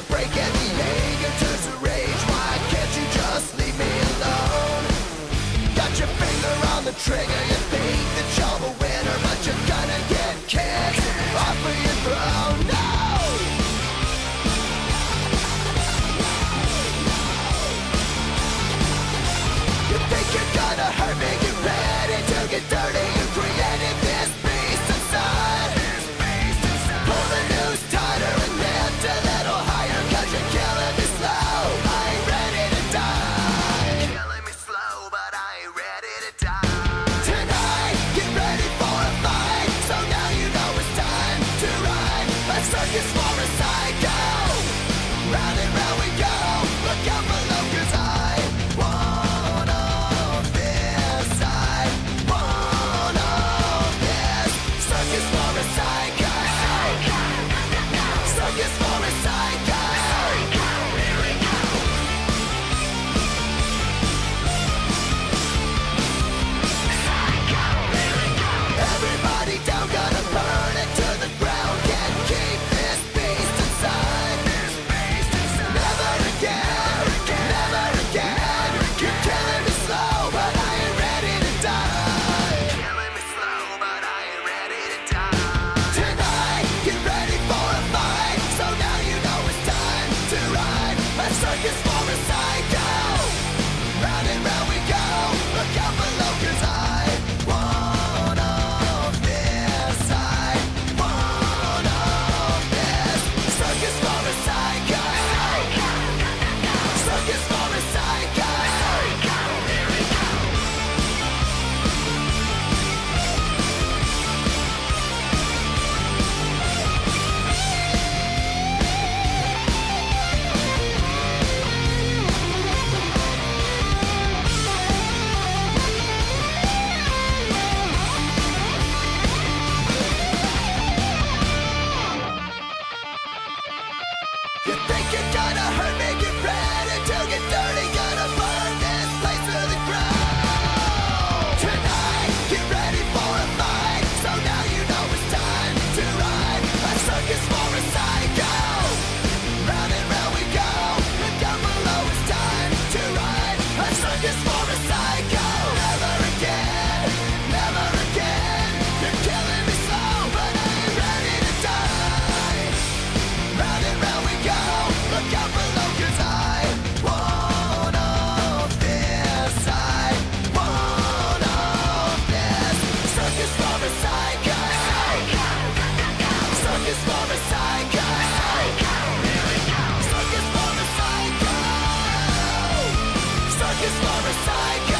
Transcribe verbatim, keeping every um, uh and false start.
breaking. The anger turns to rage. Why can't you just leave me alone? Got your finger on the trigger. You think that you're the winner, but you're gonna get kicked off of your throne. No! You think you're gonna hurt me? Get ready to get dirty. You created this beast inside. Pull the noose tighter and lift a little higher, cause you're killing me slow. I ain't ready to die. Killing me slow, but I ain't ready to die. Tonight, get ready for a fight. So now you know it's time to ride a circus for a psycho. Round and round we go. Look out below, cause I want of this. I want of this. Circus for a psycho. Circus for a psycho. Everybody down, gonna burn it to the ground. Can't keep this beast inside. Never again, never again. You're killing me slow, but I ain't ready to die. Killing me slow, but I ain't ready to die. Tonight, get ready for a fight. So now you know it's time to ride a circus for a psycho. Round and round we go. Look out below, cause I want of this. I want of this. Circus for a psycho. Circus for a psycho. You think you're gonna hurt me? Get ready to get dirty. Gonna burn this place to the ground. Tonight, get ready for a fight. So now you know it's time to ride a circus for a psycho. Round and round we go. Look down below, it's time to ride a circus for a psycho. Never again, never again. You're killing me slow, but I ain't ready to die. Round and round we go. Look out below, cause I want of this. I want of this. Circus for a psycho. Circus for a psycho. Circus for a psycho. Circus for a psycho.